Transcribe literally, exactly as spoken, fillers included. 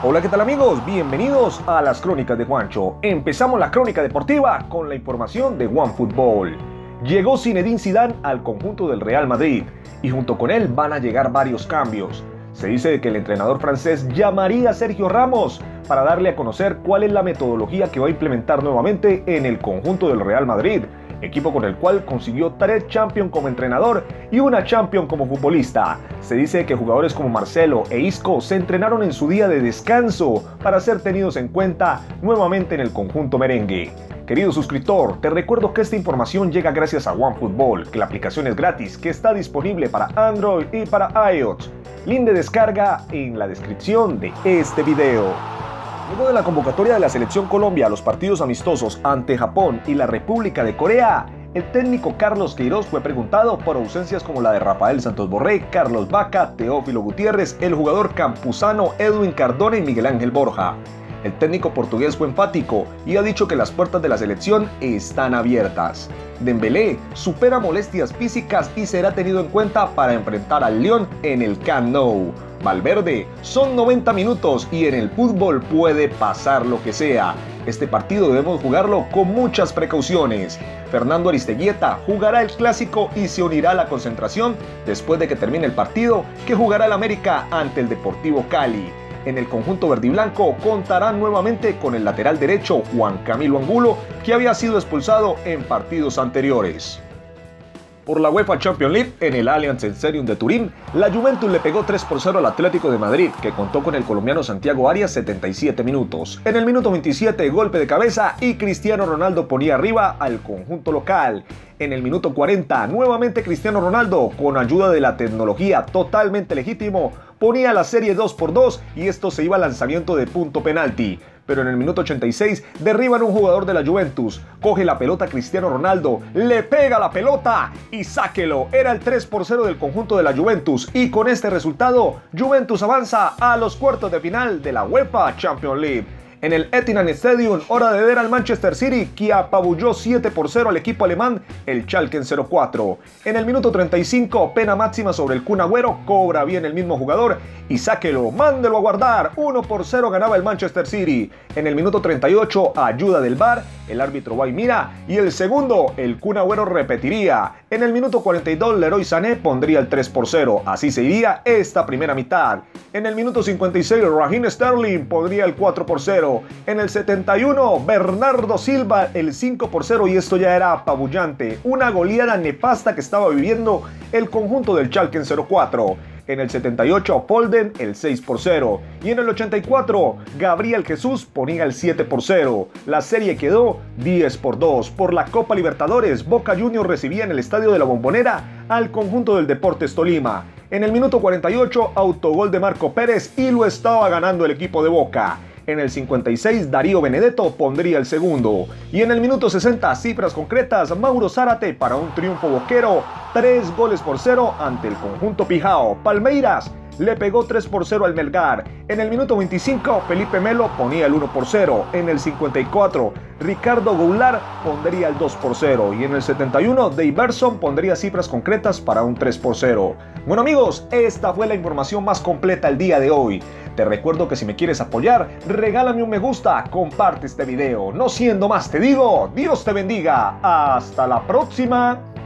Hola, ¿qué tal amigos? Bienvenidos a las Crónicas de Juancho. Empezamos la crónica deportiva con la información de OneFootball. Llegó Zinedine Zidane al conjunto del Real Madrid y junto con él van a llegar varios cambios. Se dice que el entrenador francés llamaría a Sergio Ramos para darle a conocer cuál es la metodología que va a implementar nuevamente en el conjunto del Real Madrid, equipo con el cual consiguió tres Champions como entrenador y una Champions como futbolista. Se dice que jugadores como Marcelo e Isco se entrenaron en su día de descanso para ser tenidos en cuenta nuevamente en el conjunto merengue. Querido suscriptor, te recuerdo que esta información llega gracias a OneFootball, que la aplicación es gratis, que está disponible para Android y para iOS. Link de descarga en la descripción de este video. Luego de la convocatoria de la Selección Colombia a los partidos amistosos ante Japón y la República de Corea, el técnico Carlos Queiroz fue preguntado por ausencias como la de Rafael Santos Borré, Carlos Vaca, Teófilo Gutiérrez, el jugador campuzano Edwin Cardona y Miguel Ángel Borja. El técnico portugués fue enfático y ha dicho que las puertas de la selección están abiertas. Dembélé supera molestias físicas y será tenido en cuenta para enfrentar al Lyon en el Camp Nou. Valverde, son noventa minutos y en el fútbol puede pasar lo que sea. Este partido debemos jugarlo con muchas precauciones. Fernando Aristeguieta jugará el clásico y se unirá a la concentración después de que termine el partido que jugará el América ante el Deportivo Cali. En el conjunto verdiblanco contarán nuevamente con el lateral derecho Juan Camilo Angulo, que había sido expulsado en partidos anteriores. Por la UEFA Champions League, en el Allianz Stadium de Turín, la Juventus le pegó tres por cero al Atlético de Madrid, que contó con el colombiano Santiago Arias setenta y siete minutos. En el minuto veintisiete, golpe de cabeza y Cristiano Ronaldo ponía arriba al conjunto local. En el minuto cuarenta, nuevamente Cristiano Ronaldo, con ayuda de la tecnología totalmente legítimo, ponía la serie dos por dos y esto se iba al lanzamiento de punto penalti. Pero en el minuto ochenta y seis derriban un jugador de la Juventus, coge la pelota Cristiano Ronaldo, le pega la pelota y sáquelo. Era el tres por cero del conjunto de la Juventus y con este resultado Juventus avanza a los cuartos de final de la UEFA Champions League. En el Etihad Stadium, hora de ver al Manchester City, que apabulló siete por cero al equipo alemán, el Schalke cero cuatro. En el minuto treinta y cinco, pena máxima sobre el Kun Agüero, cobra bien el mismo jugador y sáquelo, mándelo a guardar, uno por cero ganaba el Manchester City. En el minuto treinta y ocho, ayuda del V A R, el árbitro va y mira, y el segundo, el Kun Agüero repetiría. En el minuto cuarenta y dos, Leroy Sané pondría el tres por cero, así se iría esta primera mitad. En el minuto cincuenta y seis, Raheem Sterling pondría el cuatro por cero. En el setenta y uno, Bernardo Silva el cinco por cero y esto ya era apabullante, una goleada nefasta que estaba viviendo el conjunto del Schalke cero cuatro. En el setenta y ocho, Polden el seis por cero y en el ochenta y cuatro, Gabriel Jesús ponía el siete por cero. La serie quedó diez por dos. Por la Copa Libertadores, Boca Juniors recibía en el Estadio de la Bombonera al conjunto del Deportes Tolima. En el minuto cuarenta y ocho, autogol de Marco Pérez y lo estaba ganando el equipo de Boca. En el cincuenta y seis, Darío Benedetto pondría el segundo. Y en el minuto sesenta, cifras concretas, Mauro Zárate para un triunfo boquero, tres goles por cero ante el conjunto Pijao. Palmeiras le pegó tres por cero al Melgar. En el minuto veinticinco, Felipe Melo ponía el uno por cero. En el cincuenta y cuatro, Ricardo Goulart pondría el dos por cero. Y en el setenta y uno, Deyverson pondría cifras concretas para un tres por cero. Bueno amigos, esta fue la información más completa el día de hoy. Te recuerdo que si me quieres apoyar, regálame un me gusta, comparte este video. No siendo más, te digo, Dios te bendiga. Hasta la próxima.